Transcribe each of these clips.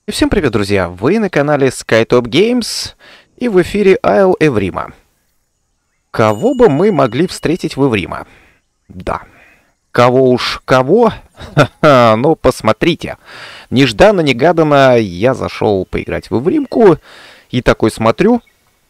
И всем привет, друзья! Вы на канале SkyTop Games и в эфире Isle Эврима. Кого бы мы могли встретить в Эврима? Да. Кого уж кого? Ха-ха, ну посмотрите. Нежданно-негаданно я зашел поиграть в Эвримку и такой смотрю.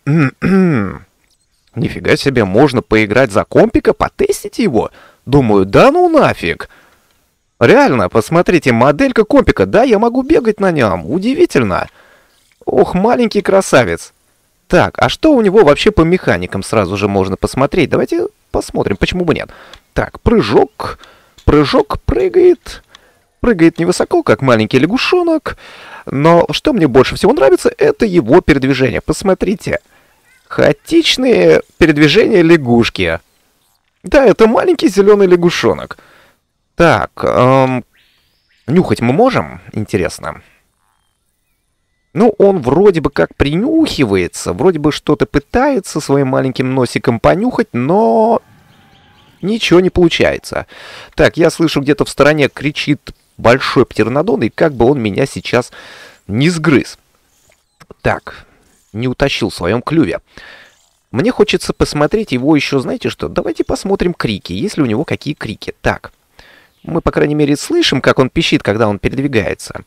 Нифига себе, можно поиграть за компика, потестить его? Думаю, да ну нафиг. Реально, посмотрите, моделька компика, да, я могу бегать на нем, удивительно. Ох, маленький красавец. Так, а что у него вообще по механикам сразу же можно посмотреть? Давайте посмотрим, почему бы нет. Так, прыжок, прыгает. Прыгает невысоко, как маленький лягушонок. Но что мне больше всего нравится, это его передвижение. Посмотрите, хаотичные передвижения лягушки. Да, это маленький зеленый лягушонок. Так, нюхать мы можем? Интересно. Ну, он вроде бы как принюхивается, вроде бы что-то пытается своим маленьким носиком понюхать, но ничего не получается. Так, я слышу, где-то в стороне кричит большой птернодон, и как бы он меня сейчас не сгрыз. Так, не утащил в своем клюве. Мне хочется посмотреть его еще, знаете что? Давайте посмотрим крики, есть ли у него какие крики. Так. Мы, по крайней мере, слышим, как он пищит, когда он передвигается.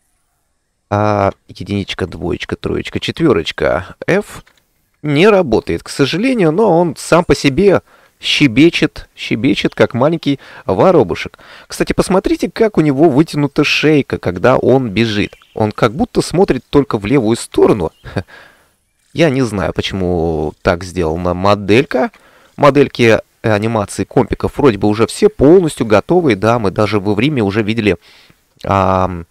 Единичка, двоечка, троечка, четверочка. F не работает, к сожалению, но он сам по себе щебечет, как маленький воробушек. Кстати, посмотрите, как у него вытянута шейка, когда он бежит. Он как будто смотрит только в левую сторону. Я не знаю, почему так сделана моделька. Модельки анимации компиков вроде бы уже все полностью готовые, да, мы даже в Эвриме уже видели, как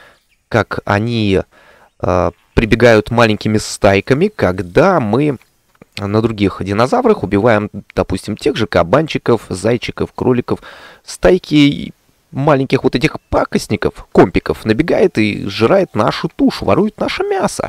они прибегают маленькими стайками, когда мы на других динозаврах убиваем, допустим, тех же кабанчиков, зайчиков, кроликов. Стайки маленьких вот этих пакостников, компиков, набегает и сжирает нашу тушу, ворует наше мясо.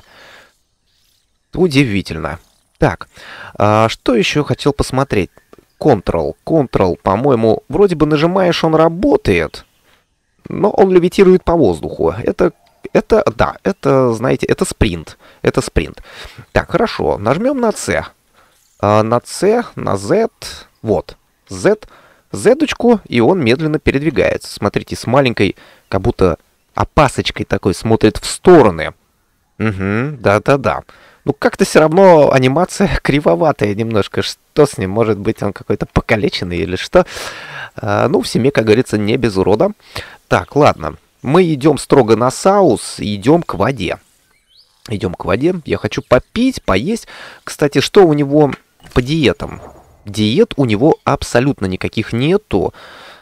Удивительно. Так, что еще хотел посмотреть? Ctrl, по-моему, вроде бы нажимаешь, он работает, но он левитирует по воздуху. Да, знаете, это спринт. Это спринт. Так, хорошо, нажмем на C. На C, на Z, вот, Z, Z-очку, и он медленно передвигается. Смотрите, с маленькой, как будто опасочкой такой, смотрит в стороны. Угу, да-да-да. Ну, как-то все равно анимация кривоватая немножко. Что с ним? Может быть, он какой-то покалеченный или что? Ну, в семье, как говорится, не без урода. Так, ладно. Мы идем строго на Саус, идем к воде. Идем к воде. Я хочу попить, поесть. Кстати, что у него по диетам? Диет у него абсолютно никаких нету.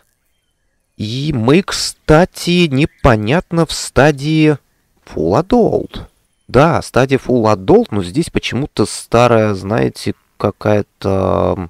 И мы, кстати, непонятно в стадии Full Adult. Да, стадия Full Adult, но здесь почему-то старая, знаете, какая-то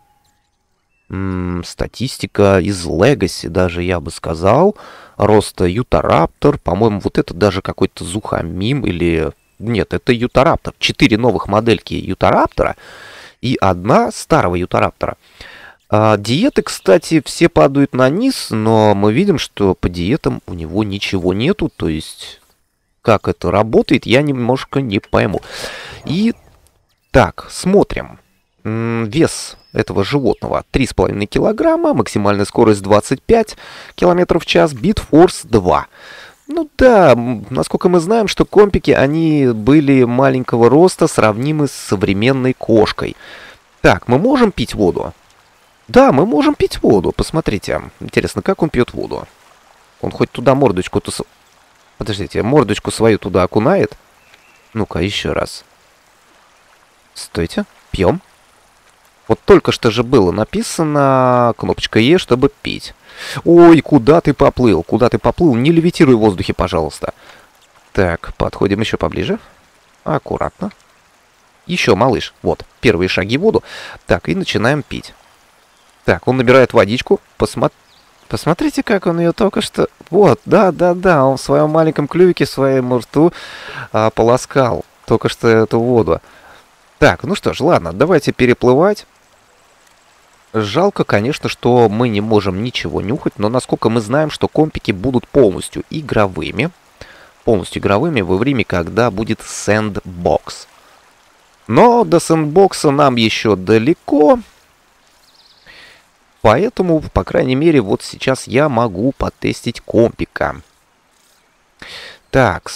статистика из Legacy, даже я бы сказал. Роста Ютараптор, по-моему, вот это даже какой-то Зухамим или... Нет, это Ютараптор. 4 новых модельки Ютараптора и одна старого Ютараптора. Диеты, кстати, все падают на низ, но мы видим, что по диетам у него ничего нету, то есть... Как это работает, я немножко не пойму. И так, смотрим. Вес этого животного 3,5 килограмма, максимальная скорость 25 километров в час, битфорс 2. Ну да, насколько мы знаем, что компики, они были маленького роста, сравнимы с современной кошкой. Так, мы можем пить воду? Да, мы можем пить воду, посмотрите. Интересно, как он пьет воду? Он хоть туда мордочку-то... Подождите, мордочку свою туда окунает? Ну-ка, еще раз. Стойте, пьем. Вот только что же было написано кнопочка Е, чтобы пить. Ой, куда ты поплыл? Куда ты поплыл? Не левитируй в воздухе, пожалуйста. Так, подходим еще поближе. Аккуратно. Еще, малыш. Вот, первые шаги в воду. Так, и начинаем пить. Так, он набирает водичку. Посмотрите, как он ее только что... Вот, да, он в своем маленьком клювике, в своем рту полоскал только что эту воду. Так, ну что ж, ладно, давайте переплывать. Жалко, конечно, что мы не можем ничего нюхать, но насколько мы знаем, что компики будут полностью игровыми. полностью игровыми во время, когда будет сэндбокс. Но до сэндбокса нам еще далеко. Поэтому, по крайней мере, вот сейчас я могу потестить компика. Так,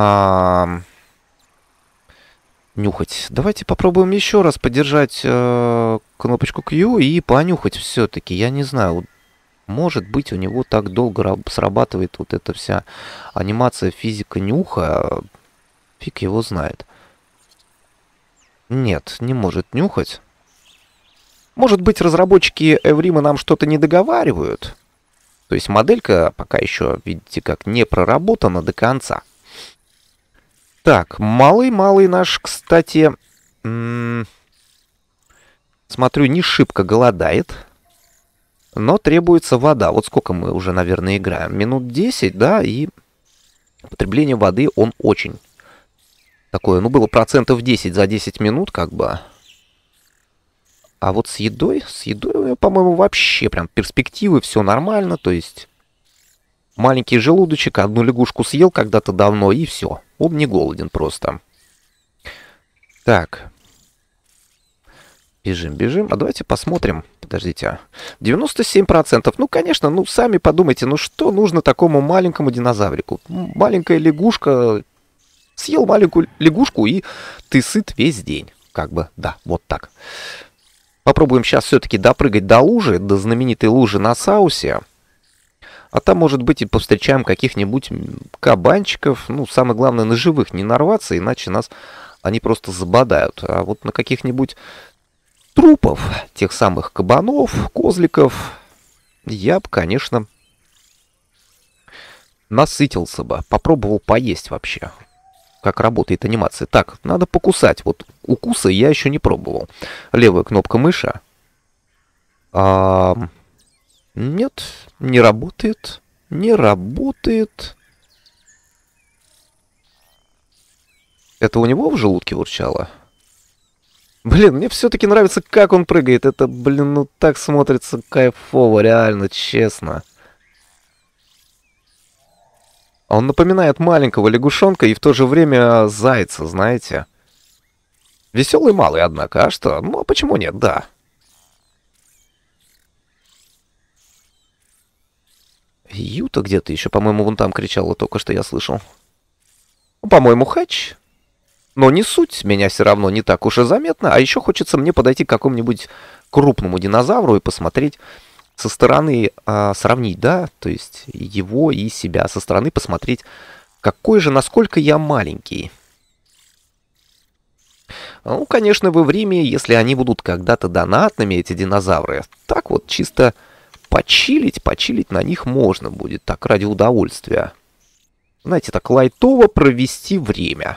нюхать. Давайте попробуем еще раз подержать кнопочку Q и понюхать все-таки. Я не знаю, может быть, у него так долго срабатывает вот эта вся анимация физика нюха. Фиг его знает. Нет, не может нюхать. Может быть, разработчики Эврима нам что-то не договаривают. То есть моделька пока еще, видите, как не проработана до конца. Так, малый наш, кстати, смотрю, не шибко голодает. Но требуется вода. Вот сколько мы уже, наверное, играем? Минут 10, да, и потребление воды он очень такое, ну, было процентов 10 за 10 минут, как бы. А вот с едой, по-моему, вообще прям перспективы, все нормально, то есть маленький желудочек, одну лягушку съел когда-то давно, и все. Он не голоден просто. Так. Бежим. А давайте посмотрим. Подождите. 97%. Ну, конечно, ну, сами подумайте, ну, что нужно такому маленькому динозаврику? Маленькая лягушка... Съел маленькую лягушку, и ты сыт весь день. Как бы, да, вот так. Попробуем сейчас все-таки допрыгать до лужи, до знаменитой лужи на Саусе. А там, может быть, и повстречаем каких-нибудь кабанчиков. Ну, самое главное, на живых не нарваться, иначе нас они просто забодают. А вот на каких-нибудь трупов, тех самых кабанов, козликов, я бы, конечно, насытился бы. Попробовал поесть вообще, как работает анимация. Так, надо покусать. Вот укуса я еще не пробовал. Левая кнопка мыши. Нет, не работает. Не работает. Это у него в желудке урчало? Блин, мне все-таки нравится, как он прыгает. Это, блин, ну так смотрится кайфово, реально, честно. Он напоминает маленького лягушонка и в то же время зайца, знаете. Веселый малый, однако. А что? Ну, а почему нет? Да. Юта где-то еще, по-моему, вон там кричала, только что я слышал. Ну, по-моему, Хэтч. Но не суть, меня все равно не так уж и заметно. А еще хочется мне подойти к какому-нибудь крупному динозавру и посмотреть со стороны, сравнить, да, то есть его и себя со стороны посмотреть, какой же, насколько я маленький. Ну, конечно, в Эвриме, если они будут когда-то донатными, эти динозавры, так вот чисто почилить на них можно будет, так ради удовольствия. Знаете, так лайтово провести время.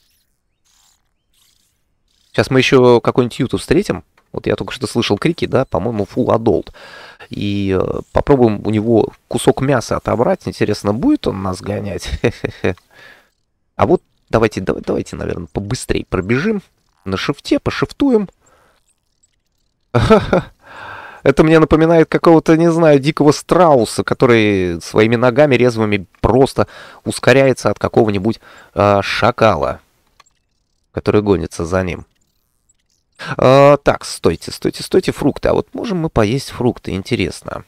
Сейчас мы еще какой-нибудь Юту встретим. Вот я только что слышал крики, да, по-моему, Full Adult. И попробуем у него кусок мяса отобрать. Интересно, будет он нас гонять? А вот давайте, наверное, побыстрее пробежим. На шифте, пошифтуем. Это мне напоминает какого-то, не знаю, дикого страуса, который своими ногами резвыми просто ускоряется от какого-нибудь шакала, который гонится за ним. Так, стойте, фрукты. А вот можем мы поесть фрукты? Интересно.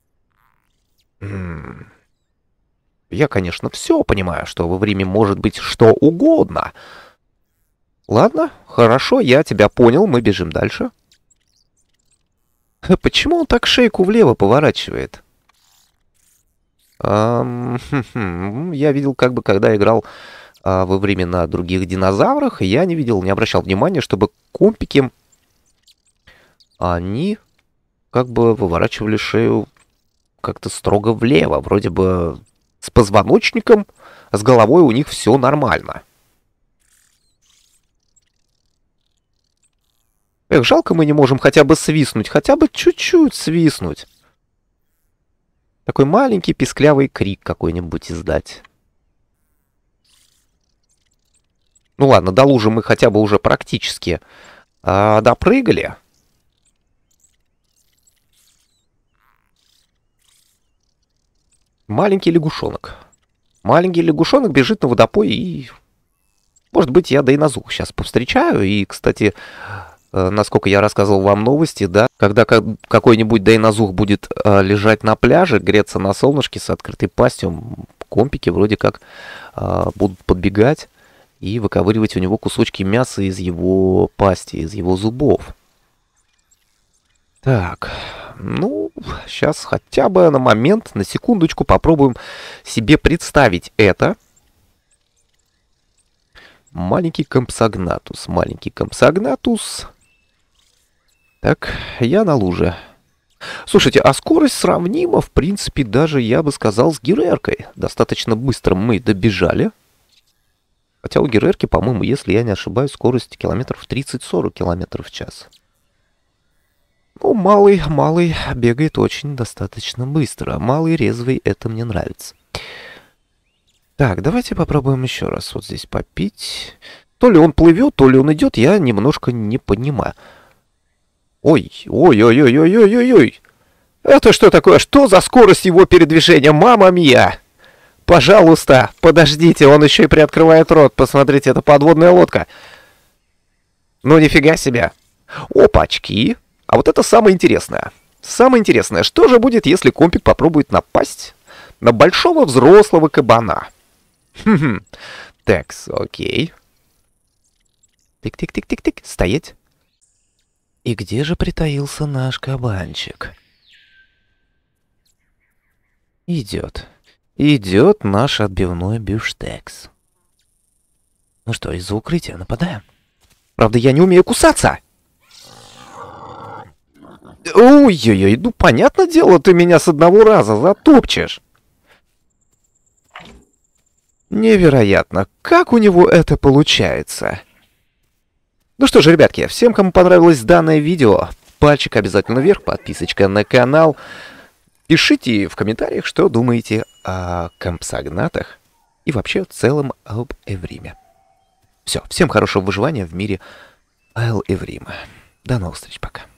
Я, конечно, все понимаю, что во время может быть что угодно. Ладно, хорошо, я тебя понял, мы бежим дальше. Почему он так шейку влево поворачивает? Я видел, как бы, когда играл во время на других динозаврах, я не видел, не обращал внимания, чтобы компики, они как бы выворачивали шею как-то строго влево. Вроде бы с позвоночником, с головой у них все нормально. Эх, жалко, мы не можем хотя бы свистнуть, хотя бы чуть-чуть свистнуть. Такой маленький писклявый крик какой-нибудь издать. Ну ладно, до лужи мы хотя бы уже практически допрыгали. Маленький лягушонок. Маленький лягушонок бежит на водопой и... Может быть, я дейнозух сейчас повстречаю. И, кстати, насколько я рассказывал вам новости, да, когда какой-нибудь дейнозух будет лежать на пляже, греться на солнышке с открытой пастью, компики вроде как будут подбегать и выковыривать у него кусочки мяса из его пасти, из его зубов. Так, ну, сейчас хотя бы на момент, на секундочку попробуем себе представить это. Маленький Компсогнатус, маленький Компсогнатус. Так, я на луже. Слушайте, а скорость сравнима, в принципе, даже, я бы сказал, с Гереркой. Достаточно быстро мы добежали. Хотя у Герерки, по-моему, если я не ошибаюсь, скорость километров 30-40 километров в час. Ну, малый бегает очень достаточно быстро. Малый резвый, это мне нравится. Так, давайте попробуем еще раз вот здесь попить. То ли он плывет, то ли он идет, я немножко не понимаю. Ой. Это что такое? Что за скорость его передвижения? Мамма мия! Пожалуйста, подождите, он еще и приоткрывает рот. Посмотрите, это подводная лодка. Ну, нифига себе. Опачки. А вот это самое интересное. Самое интересное, что же будет, если компик попробует напасть на большого взрослого кабана? Такс, окей. Тик-тик-тик-тик-тик, стоять. И где же притаился наш кабанчик? Идет наш отбивной бифштекс. Ну что, из-за укрытия нападаем? Правда, я не умею кусаться. Ой-ой-ой, ну понятное дело, ты меня с одного раза затопчешь. Невероятно, как у него это получается? Ну что же, ребятки, всем, кому понравилось данное видео, пальчик обязательно вверх, подписочка на канал. Пишите в комментариях, что думаете о компсогнатах и вообще в целом об Эвриме. Все, всем хорошего выживания в мире Эл Эврима. До новых встреч, пока.